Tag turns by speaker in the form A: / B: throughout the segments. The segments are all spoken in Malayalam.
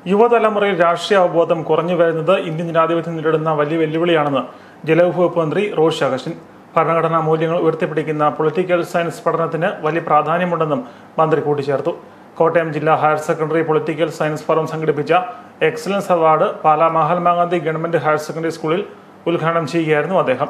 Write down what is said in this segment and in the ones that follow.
A: യുവതലമുറയിൽ രാഷ്ട്രീയ അവബോധം കുറഞ്ഞു വരുന്നത് ഇന്ത്യൻ ജനാധിപത്യം നേരിടുന്ന വലിയ വെല്ലുവിളിയാണെന്ന് ജലവിഭവ മന്ത്രി റോഷി അഗസ്റ്റിൻ. ഭരണഘടനാ മൂല്യങ്ങൾ ഉയർത്തിപ്പിടിക്കുന്ന പൊളിറ്റിക്കൽ സയൻസ് പഠനത്തിന് വലിയ പ്രാധാന്യമുണ്ടെന്നും മന്ത്രി കൂട്ടിച്ചേർത്തു. കോട്ടയം ജില്ലാ higher secondary political science forum സംഘടിപ്പിച്ച excellence award Pala Mahatma Gandhi government higher secondary സ്കൂളിൽ ഉദ്ഘാടനം ചെയ്യുകയായിരുന്നു അദ്ദേഹം.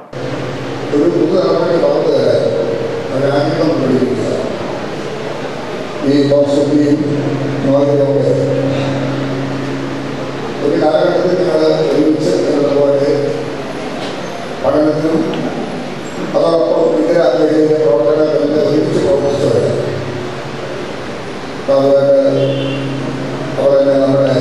B: ഒരു കാലഘട്ടത്തിൽ ഞങ്ങൾ ഒരുമിച്ച് പോലെ പഠനത്തിനും അതോടൊപ്പം വിദ്യാർത്ഥികളുടെ പ്രവർത്തനങ്ങളുടെ ഒരുമിച്ച് പ്രവർത്തിച്ചവരെ അതുപോലെ തന്നെ നമ്മുടെ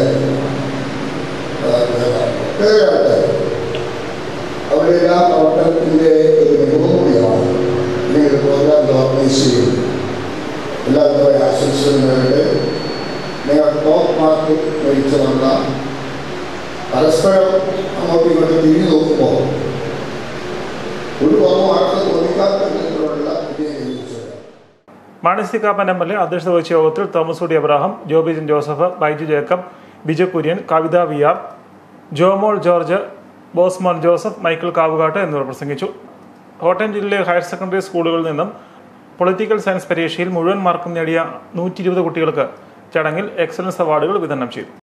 B: ഒട്ടേറെ ആൾക്കാർ അവരുടെ എല്ലാ പ്രവർത്തനത്തിൻ്റെ ഒരു മികവും കൂടിയാണ് ഇങ്ങനെ പ്രോഗ്രാം ഓർഗനൈസ് ചെയ്യും. എല്ലാവരുമായി ആശംസകൾ നേരിട്ട് നിങ്ങൾ ടോപ്പ് മാർക്ക് മേടിച്ചു വന്ന പരസ്പരം അങ്ങോട്ടും ഇങ്ങോട്ടും തിരിഞ്ഞു നോക്കുമ്പോൾ ഒരു കുറവായിട്ട് തോന്നിക്കാത്ത തരത്തിലുള്ള
A: മാണി സി കാപ്പൻ MLA അധ്യക്ഷത വഹിച്ച യോഗത്തിൽ തോമസ് ഊടി അബ്രഹാം, ജോബിജൻ ജോസഫ്, ബൈജു ജേക്കബ്, ബിജു കുര്യൻ, കവിത VR, ജോമോൾ ജോർജ്, ബോസ്മോൻ ജോസഫ്, മൈക്കിൾ കാവുകാട്ട് എന്നിവർ പ്രസംഗിച്ചു. കോട്ടയം ജില്ലയിലെ ഹയർ സെക്കൻഡറി സ്കൂളുകളിൽ നിന്നും പൊളിറ്റിക്കൽ സയൻസ് പരീക്ഷയിൽ മുഴുവൻ മാർക്കും നേടിയ 120 കുട്ടികൾക്ക് ചടങ്ങിൽ എക്സലൻസ് അവാർഡുകൾ വിതരണം ചെയ്തു.